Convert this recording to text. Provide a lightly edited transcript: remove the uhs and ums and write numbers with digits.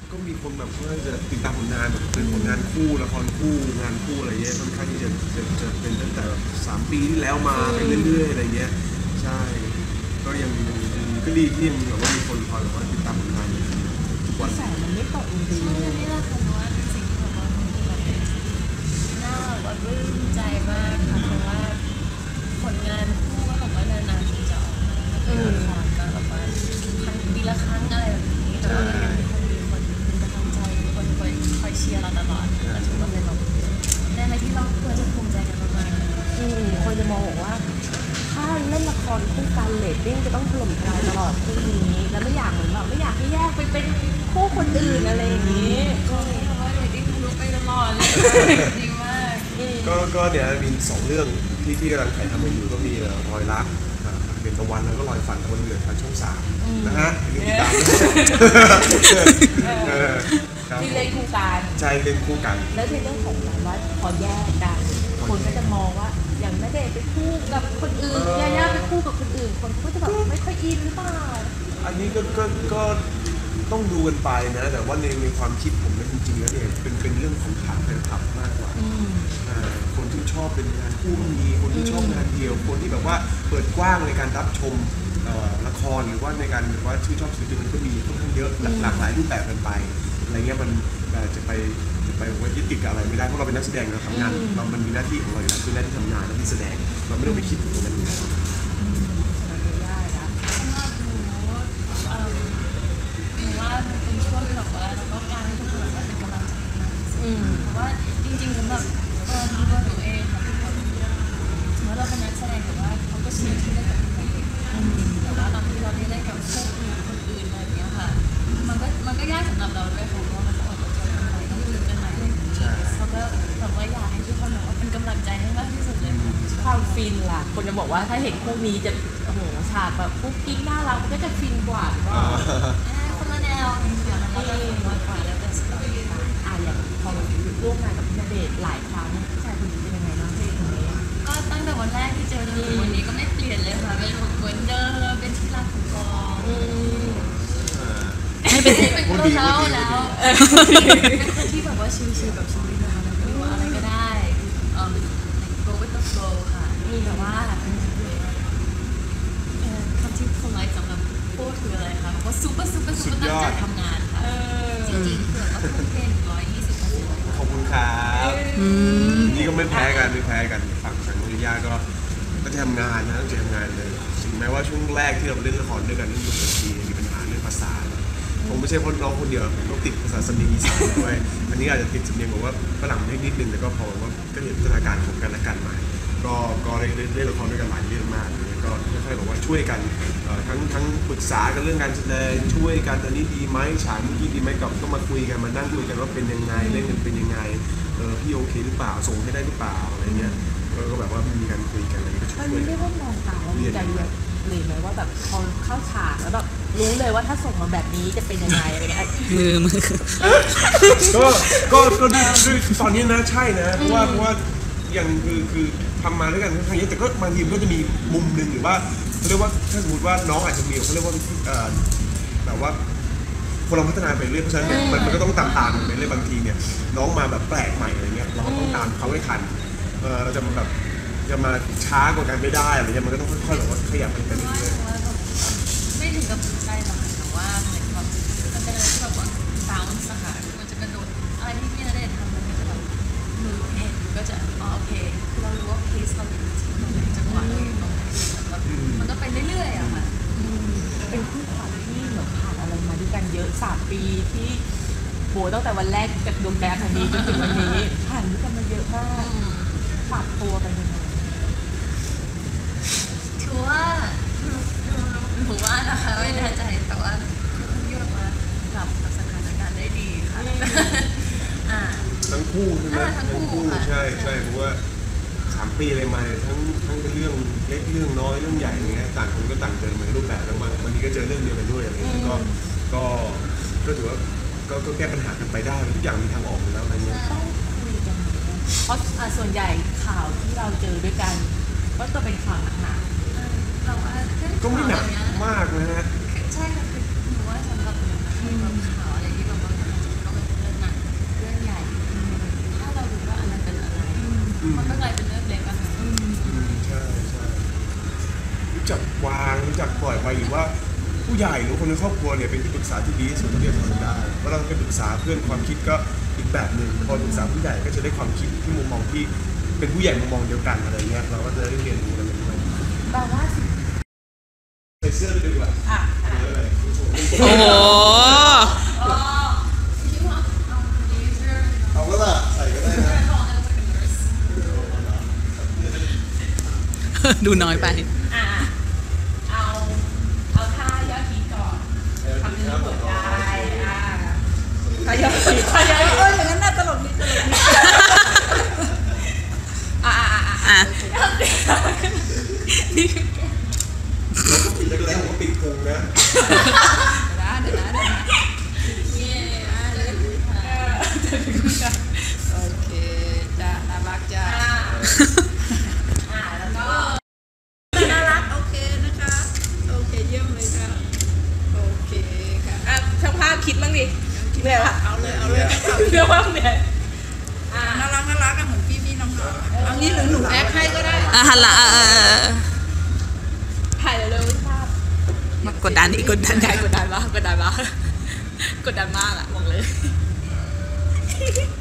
ก็มีคนแบบว่าจะติดตามผลงานแบบเป็นผลงานคู่ละครคู่งานคู่อะไรเงี้ยค่อนข้างที่จะเป็นตั้งแต่3 ปีที่แล้วมาไปเรื่อยๆอะไรเงี้ยใช่ก็ยังก็ดีที่ยังแบบว่ามีคนคอยแบบว่าติดตามผลงานทุกวันแต่มันไม่ตกจริงๆนี่แหละค่ะว่าเป็นสิ่งที่แบบว่าน่าแบบปลื้มใจมากค่ะเพราะว่าผลงานคู่ก็แบบว่านานๆทีจะออกมาละครก็แบบว่าปีละครั้งอะไรแบบนี้แต่ว่ายังมีคนเป็นกำลังใจคนคอยเชียร์เราตลอดก็ถือว่าเป็นแบบได้อะไรที่เราควรจะภูมิใจกันมากๆคนจะมองบอกว่าถ้าเล่นละครคู่กันเรตติ้งจะต้องถล่มทลายตลอดคู่นี้แล้วไม่อยากเหมือนแบบไม่อยากให้แยกไปเป็นคู่คนอื่นอะไรอย่างนี้เพราะว่าเรตติ้งทะลุไปตลอดเลยดีมากก็เนี่ยมี2 เรื่องที่กำลังถ่ายทำกันอยู่ก็มีรอยรักเป็นตะวันแล้วก็รอยฝันคนเหลือทางช่อง3นะฮะติดตามที่เล่นคู่กันใช่เล่นคู่กันแล้วในเรื่องของแบบว่าพอแยกกันคนก็จะมองว่าอย่างณเดชน์ไปคู่กับคนอื่นยาย่าไปคู่กับคนอื่นคนก็จะแบบไม่ค่อยอินหรือเปล่าอันนี้ก็ต้องดูกันไปนะแต่ว่าในความคิดผมนะจริงๆแล้วเนี่ยเป็นเรื่องของฐานแฟนคลับมากกว่าคนที่ชอบเป็นงานคู่มีคนที่ชอบงานเดียวคนที่แบบว่าเปิดกว้างในการรับชมละครหรือว่าในการแบบว่าชื่นชอบศิลปินมันก็มีค่อนข้างเยอะหลากหลายรูปแบบกันไปอะไรเงี้ยมันจะไปว่ายึดติดกับอะไรไม่ได้เพราะเราเป็นนักแสดงเราทำงานเรามันมีหน้าที่ของเราอยู่แล้วคือหน้าที่ทำงานหน้าที่แสดงเราไม่ต้องไปคิดถึงตรงนั้นอยู่แล้วว่ามันเป็นช่วงที่แบบว่าเราก็การให้ทุกคนแบบว่าเป็นกำลังใจเพราะว่าจริงๆสำหรับตัวหนูเองค่ะทุกคนสมมติเราเป็นนักแสดงแต่ว่าเขาก็ชินที่ได้กับคนอื่นแต่ว่าตอนที่เราได้กับคู่คนอื่นอะไรอย่างเงี้ยค่ะมันก็ยากสำหรับเราด้วยค่ะเพราะว่ามันต้องอดทนกันใหม่ต้องอยู่กันใหม่เลยเขาก็แบบว่าอยากให้ทุกคนแบบว่าเป็นกำลังใจให้มากที่สุดเลยความฟินล่ะคนจะบอกว่าถ้าเห็นคู่นี้จะโอ้โหฉากแบบกุ๊กกิ๊กน่ารักมันก็จะฟินกว่าคนละแนวค่ะมันก็จะมากกว่าแล้วแต่สไตล์อย่างพอร่วมงานกับพี่ณเดชน์หลายครั้งผู้ชายคนนี้เป็นยังไงบ้างพี่คนนี้ก็ตั้งแต่วันแรกที่เจอจนถึงวันนี้ก็ไม่เปลี่ยนเลยค่ะเป็นเหมือนเดิมเป็นที่รักของกองไม่เป็นคนเท่าแล้วเป็นคนที่แบบว่าชิลๆกับชีวิตนะคะไม่ว่าอะไรก็ได้go with the flow ค่ะแต่ว่าคำที่คนไลค์สำหรับพูดคืออะไรคะว่าซูเปอร์ตั้งใจทำงานค่ะจริงๆคือว่าทุ่มเท120% ขอบคุณครับนี่ก็ไม่แพ้กันฝั่งน้องย่าก็จะทำงานนะต้องทำงานเลยถึงแม้ว่าช่วงแรกที่เราเล่นละครด้วยกันเรื่องดูบัญชีมีปัญหาเรื่องภาษาผมไม่ใช่เพราะน้องคนเดียวผมต้องติดภาษาสำเนียงอีสานด้วยอันนี้อาจจะติดสำเนียงบอกว่าฝรั่งได้นิดนึงแต่ก็พอว่าก็เห็นพัฒนาการของกันและกันมาก็เล่นละครด้วยกันหลายเรื่องมากก็ค่อยๆบอกว่าช่วยกันทั้งปรึกษากันเรื่องการแสดงช่วยกันอันนี้ดีไหมฉากเมื่อกี้ดีไหมกับต้องมาคุยกันมานั่งคุยกันว่าเป็นยังไงเล่นกันเป็นยังไงพี่โอเคหรือเปล่าส่งให้ได้หรือเปล่าอะไรเงี้ยก็แบบว่ามีการคุยกันอะไรก็ช่วยมันไม่ได้มองตาว่ามีใจเย็นเลยไหมว่าแบบพอเข้าฉากแล้วแบบรู้เลยว่าถ้าส่งมาแบบนี้จะเป็นยังไงอะไรเงี้ยมือก็ตอนนี้นะใช่นะเพราะว่าอย่างคือทำมาด้วยกันทั้งเยอะแต่ก็บางทีก็จะมีมุมหนึ่งหรือว่าเขาเรียกว่าถ้าสมมติว่าน้องอาจจะมีเขาเรียกว่าแบบว่าคนเราพัฒนาไปเรื่อยเพราะฉะนั้นมันก็ต้องตามไปเรื่อยบางทีเนี่ยน้องมาแบบแปลกใหม่อะไรเงี้ยเราก็ต้องตามเขาให้ทันเราจะแบบจะมาช้ากว่ากันไม่ได้อะไรเงี้ยมันก็ต้องค่อยๆแบบว่าขยับไปเรื่อยๆไม่ถึงกับใช่หรอกแต่ว่าเหมือนแบบมันเป็นอะไรที่แบบว่าbounce ค่ะมันจะกระโดดอะไรที่พี่ณเดชน์ทำมันจะแบบมือเองก็จะโอเคคือเรารู้ว่าเพสเราอยู่ที่ตรงไหนจังหวะเราอยู่ตรงไหนมันก็ไปเรื่อยๆอะค่ะเป็นคู่ขวัญที่เหมือนผ่านอะไรมาด้วยกันเยอะ3 ปีที่โบตั้งแต่วันแรกจากดวงแดนทันทีจนถึงวันนี้ผ่านด้วยกันมาเยอะมากปรับตัวกันยังไงถือว่าหนูว่านะคะไม่แน่ใจแต่ว่าที่แบบว่าปรับสถานการณ์ได้ดีค่ะทั้งคู่ใช่ไหมทั้งคู่ใช่เพราะว่า3 ปีอะไรมาทั้งเรื่องเล็กเรื่องน้อยเรื่องใหญ่อย่างเงี้ยต่างคนก็ต่างเจอมาในรูปแบบแล้ววันนี้ก็เจอเรื่องเดียวกันด้วยอะไรเงี้ยก็ถือว่าก็แก้ปัญหากันไปได้ทุกอย่างมีทางออกอยู่แล้วอะไรเงี้ยต้องคุยกันเพราะส่วนใหญ่ข่าวที่เราเจอด้วยกันก็จะเป็นข่าวหนักๆเราว่าก็ไม่หนักมากนะฮะใช่ค่ะคือหนูว่าสำหรับหนูข่าวอะไรที่แบบว่าใหญ่หรือคนในครอบครัวเนี่ยเป็นที่ปรึกษาที่ดีที่สุดที่จะทำได้เวลาเราไปปรึกษาเพื่อนความคิดก็อีกแบบหนึ่งพอปรึกษาผู้ใหญ่ก็จะได้ความคิดที่มุมมองที่เป็นผู้ใหญ่มุมมองเดียวกันอะไรเงี้ยเราก็จะได้เรียนรู้อะไรกันด้วยแปลว่าใส่เสื้อไปดีกว่าอ่ะโอ้โหเอาก็ล่ะใส่ก็ได้นะดูน้อยไปอ่ะเอาท่ายอดฮิตก่อนทำเป็นหัวใจอ่ะท่ายอดฮิตอย่างนั้นน่าตลกนิดอ่ะเราก็ปิดแรกๆผมก็ปิดพุงนะเดี๋ยวนะโอเคจ้าน่ารักจ้าแล้วก็น่ารักโอเคนะคะโอเคเยี่ยมเลยค่ะโอเคค่ะอ่ะช่างภาพคิดบ้างดิคิดเลยว่ะเอาเลยเรื่องว่าเนี่ยน่ารักกันเหมือนพี่น้องๆเอางี้หรือหนูแอคให้ก็ได้หันหลังถ่ายเร็วๆภาพมากดดันอีกกดดันใหญ่กดดันมากอะบอกเลย